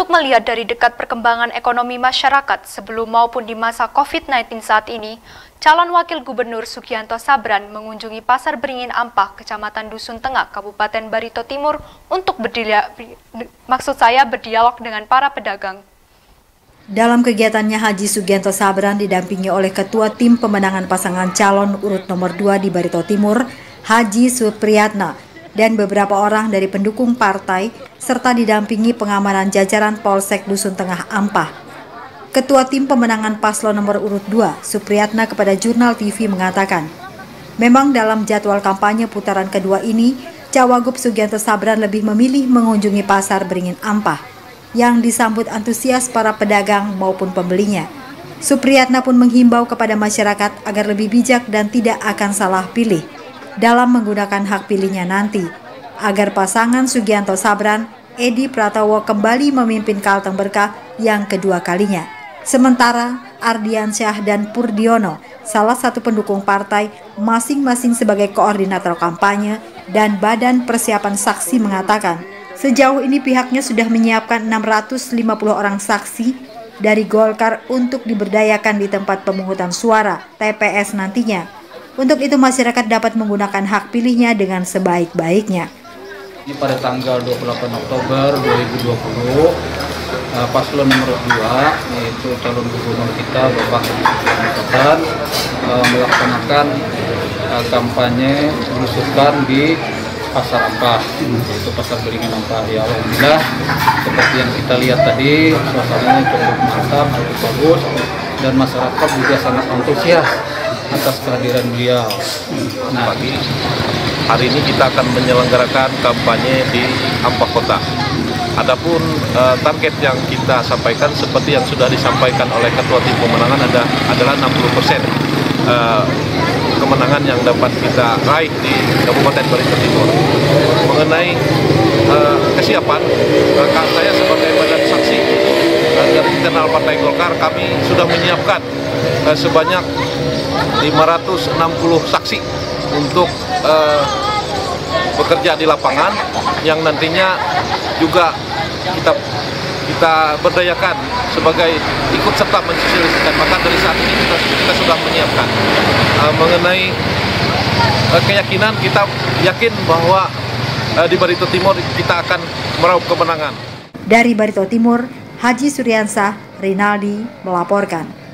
Untuk melihat dari dekat perkembangan ekonomi masyarakat sebelum maupun di masa COVID-19 saat ini, calon Wakil Gubernur Sugianto Sabran mengunjungi Pasar Beringin Ampah, Kecamatan Dusun Tengah, Kabupaten Barito Timur untuk berdialog dengan para pedagang. Dalam kegiatannya, Haji Sugianto Sabran didampingi oleh Ketua Tim Pemenangan Pasangan Calon Urut Nomor 2 di Barito Timur, Haji Supriyatna, dan beberapa orang dari pendukung partai, serta didampingi pengamanan jajaran Polsek Dusun Tengah Ampah. Ketua Tim Pemenangan Paslon Nomor Urut 2, Supriyatna, kepada Jurnal TV mengatakan, memang dalam jadwal kampanye putaran kedua ini, Cawagup Sugianto Sabran lebih memilih mengunjungi Pasar Beringin Ampah, yang disambut antusias para pedagang maupun pembelinya. Supriyatna pun menghimbau kepada masyarakat agar lebih bijak dan tidak akan salah pilih dalam menggunakan hak pilihnya nanti, agar pasangan Sugianto Sabran, Edi Pratowo kembali memimpin Kalteng Berkah yang kedua kalinya. Sementara Ardiansyah dan Purdiono, salah satu pendukung partai, masing-masing sebagai koordinator kampanye dan badan persiapan saksi, mengatakan sejauh ini pihaknya sudah menyiapkan 650 orang saksi dari Golkar untuk diberdayakan di tempat pemungutan suara TPS nantinya. Untuk itu masyarakat dapat menggunakan hak pilihnya dengan sebaik-baiknya. Pada tanggal 28 Oktober 2020, paslon nomor 2, yaitu calon gubernur kita Bapak Anies melaksanakan kampanye belusukan di Pasar Ampah, yaitu Pasar Beringin Ampah. Ya, alhamdulillah, seperti yang kita lihat tadi, suasananya cukup mantap, cukup bagus, dan masyarakat juga sangat antusias atas kehadiran beliau. Nah, hari ini kita akan menyelenggarakan kampanye di Ampah Kota. Adapun target yang kita sampaikan seperti yang sudah disampaikan oleh Ketua Tim Pemenangan adalah 60% kemenangan yang dapat kita raih di Kabupaten Barito Timur. Mengenai kesiapan, saya sebagai badan saksi dari internal Partai Golkar, kami sudah menyiapkan sebanyak 560 saksi untuk bekerja di lapangan, yang nantinya juga kita berdayakan sebagai ikut serta mensosialisasikan. Maka dari saat ini kita sudah menyiapkan mengenai keyakinan, kita yakin bahwa di Barito Timur kita akan meraup kemenangan. Dari Barito Timur, Haji Suryansah Rinaldi melaporkan.